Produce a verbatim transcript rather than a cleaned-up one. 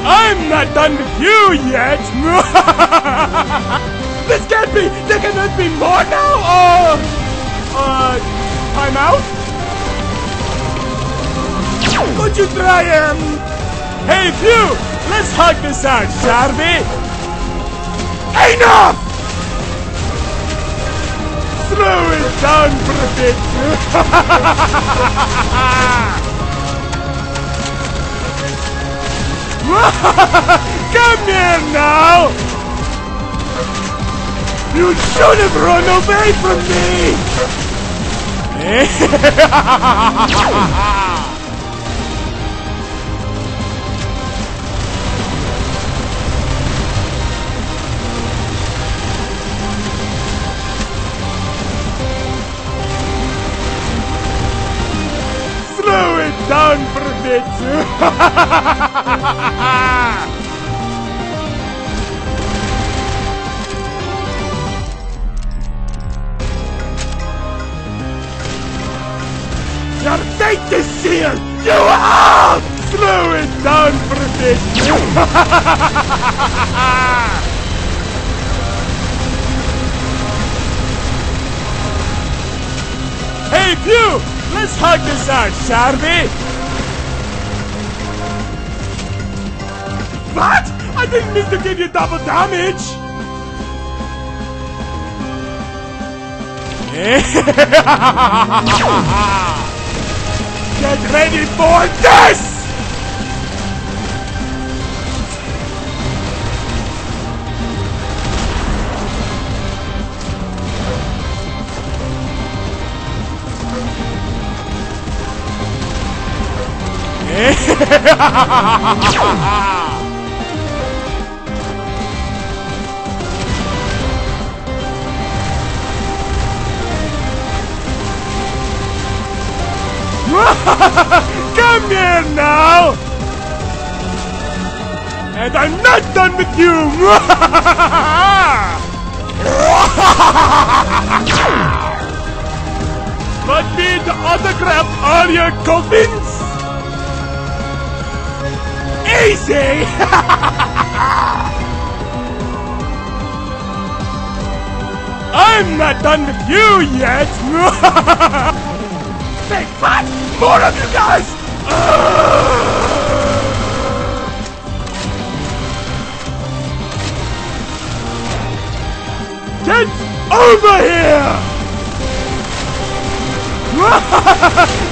I'm not done with you yet! This can't be! There cannot be more now! Uh... Uh... I'm out? Would you try, um... Hey, Phew! Let's hug this out, shall we? Enough! Slow it down for a bit! Come here now! You should have run away from me! Slow it down for a bit! Your fate is sealed! You out! Slow it down for a bit! Hey, Phew! Let's hug this out, shall we? What? I didn't mean to give you double damage! Get ready for this! Come here now! And I'm not done with you! Want me to autograph all your coffins? Easy! I'm not done with you yet! Hey, what? More of you guys! Get over here!